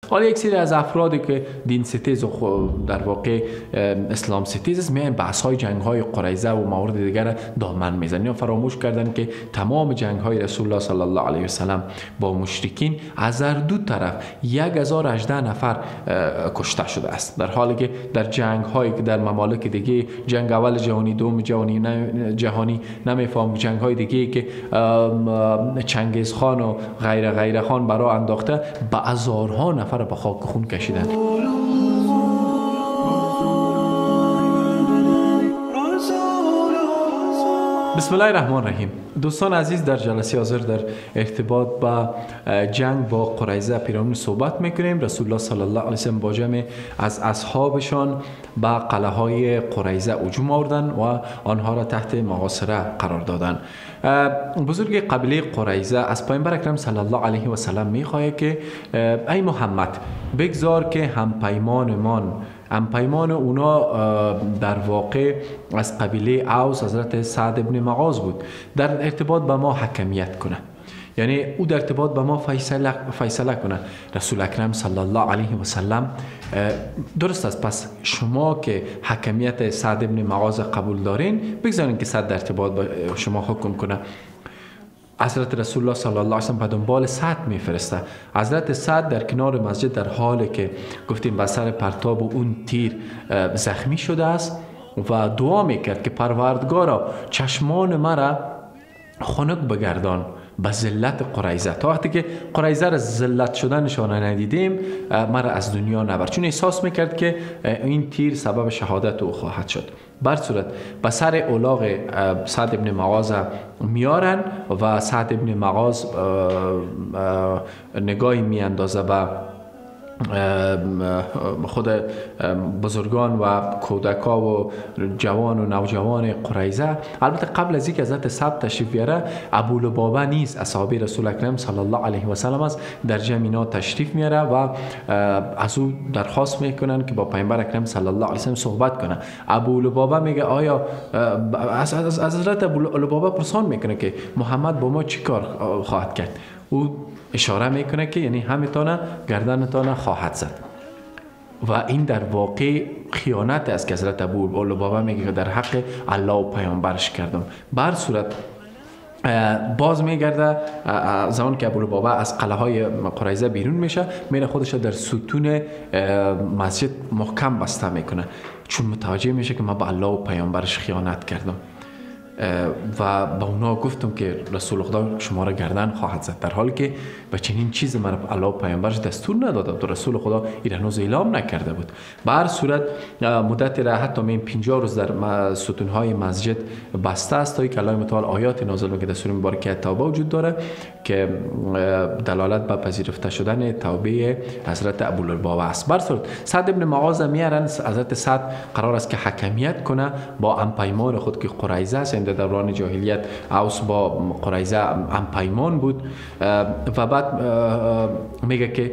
حالا یک سری از افرادی که دین ستیز و در واقع اسلام ستیز است میان بحث های جنگ های قریظه و موارد دیگر دامن میزنن یا فراموش کردن که تمام جنگ های رسول الله صلی الله علیه و سلم با مشرکین از هر دو طرف 1018 نفر کشته شده است، در حالی که در جنگ هایی که در ممالک دیگه، جنگ اول جهانی، دوم جهانی نمیفهم، جنگ های دیگه که چنگیز خان و غیره خان برای انداخته به هزارها نفر به خاک خون کشیدن. بسم الله الرحمن الرحیم. دوستان عزیز، در جلسه حاضر در ارتباط با جنگ با قریظه پیرامون صحبت میکنیم. رسول الله صلی الله علیه و سلم با جمع از اصحابشان به قلعه های قریظه هجوم آوردند و آنها را تحت محاصره قرار دادند. بزرگ قبیله قریظه از پیامبر اکرم صلی الله علیه و سلم میخواهد که ای محمد بگذار که همپیمان اونا در واقع از قبیله اوس حضرت سعد ابن معاذ بود، در ارتباط با ما حکمیت کنه، یعنی او در ارتباط با ما فیصله کنه. رسول اکرم صلی الله علیه و سلم درست است، پس شما که حکمیت سعد ابن معاذ قبول دارین بگذارین که سعد در ارتباط با شما حکم کنه. حضرت رسول الله صلی الله علیه و سلم به دنبال سعد میفرسته. حضرت سعد در کنار مسجد در حالی که گفتیم به سر پرتاب و اون تیر زخمی شده است و دعا میکرد که پروردگارا چشمان مرا خنک بگردان به ذلت قریظه، تا وقتی که قریظه را ذلت شدنشان ندیدیم مرا از دنیا نبر، چون احساس میکرد که این تیر سبب شهادت او خواهد شد. بر صورت به سر اولاغ سعد ابن معاذ میارن و سعد ابن معاذ نگاهی میاندازه به خود بزرگان و کودکا و جوان و نوجوان قریظه. البته قبل از اینکه حضرت سعد تشریف بیاره، ابو لبابه نیز اصحابی رسول اکرم صلی الله علیه و سلم است، در جمع اینا تشریف میاره و از او درخواست میکنن که با پیامبر اکرم صلی الله علیه و سلم صحبت کنه. ابو لبابه میگه آیا از حضرت ابو لبابه پرسان میکنه که محمد با ما چی کار خواهد کرد؟ او اشاره میکنه که یعنی همتانه گردنتانه خواهد زد و این در واقع خیانت است که حضرت ابو لبابه میگه که در حق الله و پیامبرش کردم. بر صورت باز میگرده زمان که ابو لبابه از قلعه های قریظه بیرون میشه، میره خودش در ستون مسجد محکم بسته میکنه، چون متوجه میشه که من به الله و پیامبرش خیانت کردم و با اونا گفتم که رسول خدا شما را گردن خواهد زد، در حالی که به چنین چیز مرا الله و پیامبرش دستور نداده بود، رسول خدا این هنوز اعلام نکرده بود. به هر صورت مدت را حتی من 50 روز در ستونهای مسجد بسته است تا که الله متعال آیات نازل میکنه. دستور مبارکه توبه وجود داره که دلالت به پذیرفته شدن توبه حضرت ابولبابه است. بر صورت سعد ابن معاذ میارن، حضرت سعد قرار است که حکمیت کنه با همپیمان خود که قریظه است. در دوران جاهلیت اوس با قریظه همپیمان بود و بعد میگه که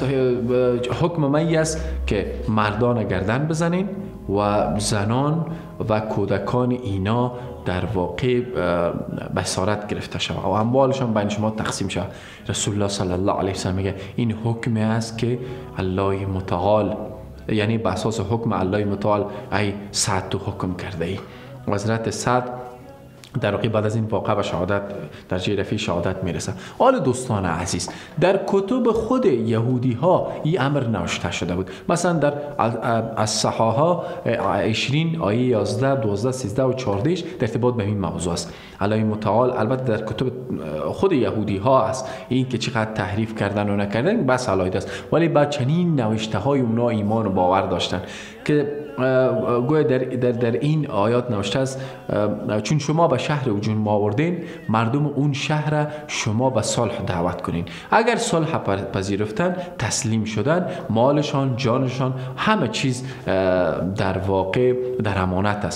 حکم من است که مردان گردن بزنین و زنان و کودکان اینا در واقع بسارت گرفته شود و اموالشان بین شما تقسیم شود. رسول الله صلی الله علیه و سلم میگه این حکم است که الله متعال، یعنی به اساس حکم الله متعال ای سعد تو حکم کرده ای. حضرت سعد در واقع بعد از این واقعه به شهادت در رفیع شهادت میرسه. حال دوستان عزیز، در کتب خود یهودی ها این امر نوشته شده بود. مثلا در از صحاحا 20 آیه 11 12 13 و 14 در ارتباط به این موضوع است. الله متعال البته در کتب خود یهودی ها است، این که چقدر تحریف کردن و نکردن بس علایده است، ولی با چنین نوشته های اونا ایمان و باور داشتن که گویا در این آیات نوشته است چون شما به شهر هجوم آوردین، مردم اون شهر شما به صلح دعوت کنین. اگر صلح پذیرفتن، تسلیم شدن، مالشان، جانشان، همه چیز در واقع در امانت است.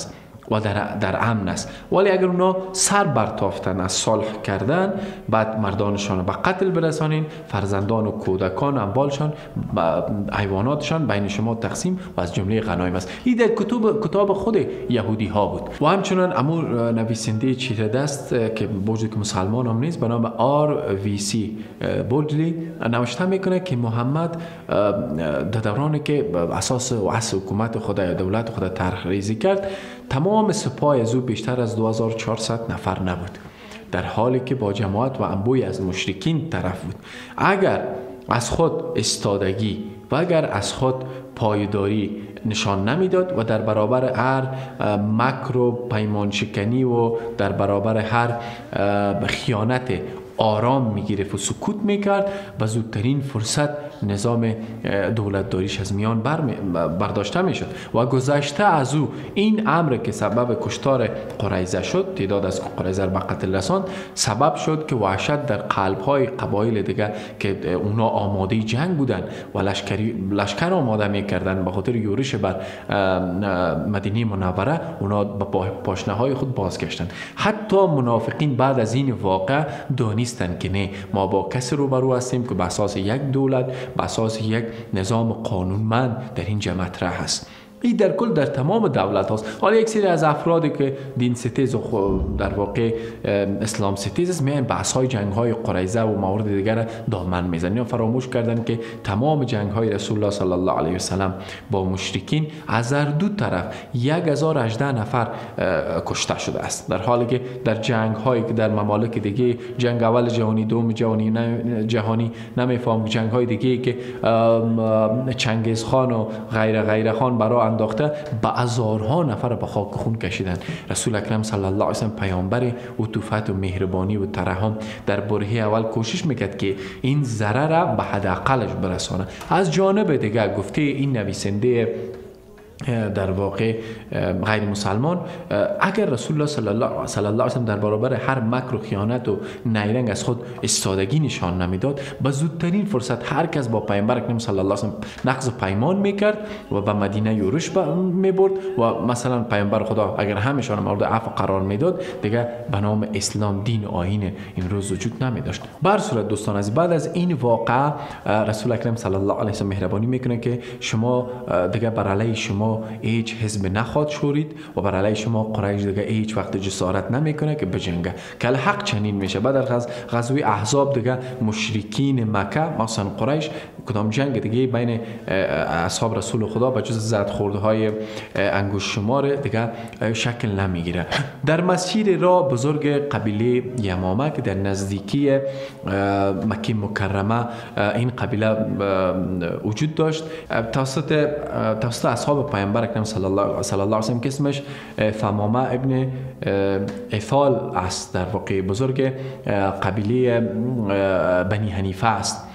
و در امن است. ولی اگر اونا سر برتافتن از صلح کردن، بعد مردانشان به قتل برسانین، فرزندان و کودکان اموالشان حیواناتشان بین شما تقسیم و از جمله غنایم است. این در کتاب خود یهودی ها بود. و همچنان امور نویسنده چیره دست که بوجود که مسلمان هم نیست به نام RVC بولدلی نوشته میکنه که محمد در دورانی که اساس و اصل حکومت خود یا دولت خود طرح ریزی کرد، تمام سپاه از او بیشتر از 2400 نفر نبود، در حالی که با جماعت و انبوهی از مشرکین طرف بود. اگر از خود استادگی و اگر از خود پایداری نشان نمیداد و در برابر هر مکر و پیمان شکنی و در برابر هر خیانت آرام میگرفت و سکوت میکرد و زودترین فرصت نظام دولتداریش از میان برداشته میشد. و گذشته از او این امر که سبب کشتار قریظه شد، تعداد از قریظه به قتل رساند، سبب شد که وحشت در قلب‌های قبایل دیگه که اونا آماده جنگ بودن و لشکر آماده میکردن به خاطر یورش بر مدینه منوره، اونا به پاشنه‌های خود بازگشتند. حتی منافقین بعد از این واقعه دانستند که نه، ما با کسی روبرو هستیم که به اساس یک دولت، به اساس یک نظام قانونمند در اینجا مطرح است. این در کل در تمام دولت هاست. حالا یک سری از افرادی که دین ستیز و در واقع اسلام ستیز است، میان بحث های جنگ های قریظه و موارد دیگر دامن میزنن یا فراموش کردن که تمام جنگ های رسول الله صلی الله علیه و سلم با مشرکین از هر دو طرف 1018 نفر کشته شده است، در حالی که در جنگ هایی که در ممالک دیگه، جنگ اول جهانی، دوم جهانی نمیفهم، جنگ های دیگه که چنگیز خان و غیره خان برای انداخته، به هزارها نفر به خاک خون کشیدن. رسول اکرم صلی الله علیه و سلم پیامبر عطوفت و مهربانی و ترحم در برهه اول کوشش میکرد که این ضرر را به حداقلش برسانه. از جانب دیگر گفته این نویسنده در واقع غیر مسلمان، اگر رسول الله صلی الله علیه و سلم در برابر هر مکر و خیانت و نیرنگ از خود استادگی نشان نمیداد، به زودترین فرصت هر کس با پیامبر اکرم صلی الله علیه و سلم نقض پیمان میکرد و به مدینه یورش میبرد و مثلا پیامبر خدا اگر همشان مورد عفو قرار میداد، دیگه به نام اسلام دین و آیین امروز وجود نمیداشت. بر صورت دوستان از بعد از این واقعه رسول اکرم صلی الله علیه و سلم مهربانی میکنه که شما دیگه بر علیه شما هیچ حزب نخواد شورید و بر علیه شما قریش دیگه هیچ وقت جسارت نمیکنه که بجنگه. که الحق چنین میشه. بعد از غزوه احزاب دیگه مشرکین مکه مثلا قریش کدام جنگ دیگه بین اصحاب رسول خدا به جز زد خورده های انگوش شمار دیگه شکل نمیگیره. در مسیر راه بزرگ قبیله یمامه که در نزدیکی مکه مکرمه این قبیله وجود داشت، توسط اصحاب پیامبر اکرم صلی الله علیه و سلم که اسمش ثمامه ابن اثال است، در واقع بزرگ قبیله بنی حنیفه است،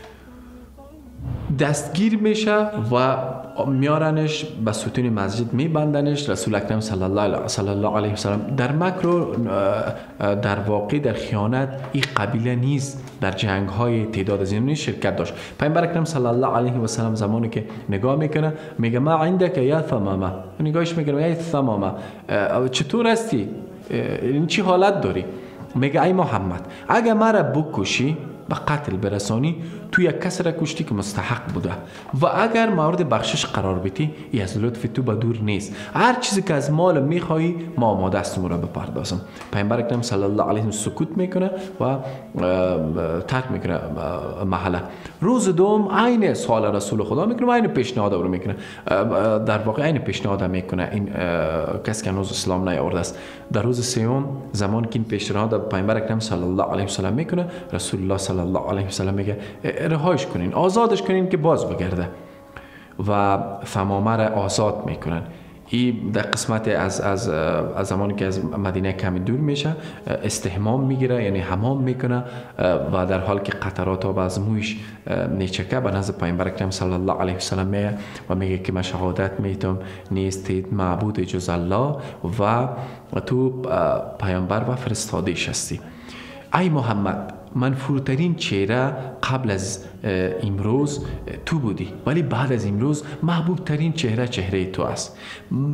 دستگیر میشه و میارنش به ستون مسجد میبندنش. رسول اکرم صلی الله علیه و سلم در مکر در واقع در خیانت این قبیله نیز در جنگ های تعداد از اینها شرکت داشت. پیامبر اکرم صلی الله علیه و سلم زمانی که نگاه میکنه میگه ما عندك یا ثمامه، نگاهش میکنه یا ثمامه چطور هستی، این چی حالت داری؟ میگه ای محمد اگه مرا بکشی به قتل برسانی، تو یک کس را کشتی که مستحق بوده و اگر مورد بخشش قرار بدی ای از لطف تو به دور نیست. هر چیزی که از مال میخوایی ما آماده هستیم را بپردازم. پیامبر اکرم صلی الله علیه و سکوت میکنه و ترک میکنه محله. روز دوم عین سوال رسول خدا میکنه و عین پیشنهاد رو میکنه، در واقع عین پیشنهاد میکنه این کس که هنوز اسلام نیاورده است. در روز سوم زمان که این پیشنهاد پیامبر اکرم صلی الله علیه و سلم میکنه، رسول الله صلی الله علیه و سلم میگه رهایش کنین، آزادش کنین که باز بگرده و ثمامه را آزاد میکنن. این در قسمت از زمانی که از مدینه کمی دور میشه استحمام میگیره، یعنی حمام میکنه و در حال که قطرات آب از مویش میچکه به نزد پیامبر اکرم صلی الله علیه و سلم میگه و میگه که من شهادت میدم نیست معبود جز الله و تو پیامبر و فرستاده‌اش هستی. ای محمد منفورترین چهره قبل از امروز تو بودی، ولی بعد از امروز محبوب ترین چهره تو است.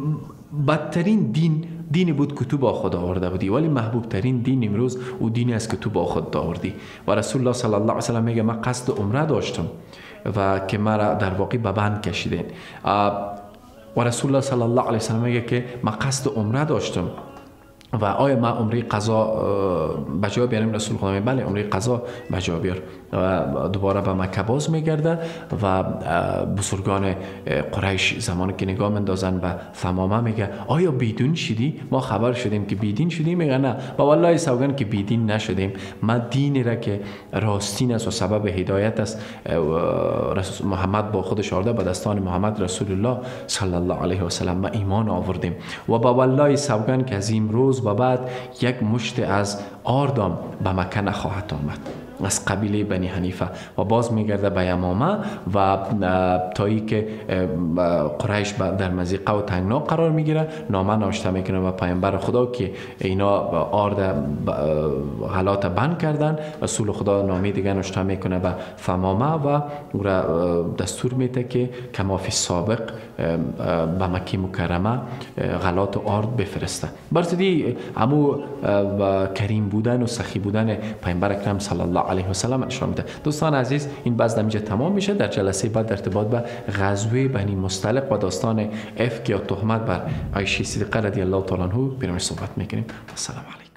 بدترین دینی بود که تو با خود آورده بودی، ولی محبوب ترین دین امروز او دینی است که تو با خود آوردی. و رسول الله صلی الله علیه و سلم میگه من قصد عمره داشتم و که مرا در واقع به بند کشیدین. و رسول الله صلی الله علیه و سلم میگه که من قصد عمره داشتم و آیا ما عمره قضا بجا بیاریم؟ رسول خدا میگه بله عمره قضا بجا بیار. و دوباره به مکه باز میگرده و بزرگان قریش زمانی که نگاه مندازن به ثمامه میگه آیا بیدین شدی؟ ما خبر شدیم که بیدین شدی. میگه نه، با والله سوگن که بیدین نشدیم، ما دینی را که راستین است و سبب هدایت است محمد با خودش آورده، به دستان محمد رسول الله صلی الله علیه و سلم ما ایمان آوردیم و با والله سوگن که از این روز و بعد یک مشت از آردام به مکه نخواهد آمد از قبیله بنی حنیفه. و باز میگرده به یمامه و تایی که قریش در مضیقه و تنگنا قرار میگیره، نامه نوشته میکنه و پیامبر خدا که اینا آرد غلات بند کردن. رسول خدا نامه دیگه نوشته میکنه به ثمامه و او را دستور میده که کما فی سابق به مکه مکرمه غلات و آرد بفرسته. برسیدی همو کریم بودن و سخی بودن پیامبر اکرم صلی الله علیه و سلم نشان میده. دوستان عزیز، این بحث اینجا تمام میشه. در جلسه بعد در ارتباط به غزوه بنی مصطلق و داستان افک یا تهمت بر عایشه صدیقه رضی الله تعالی عنها بریم صحبت میکنیم. السلام علیکم.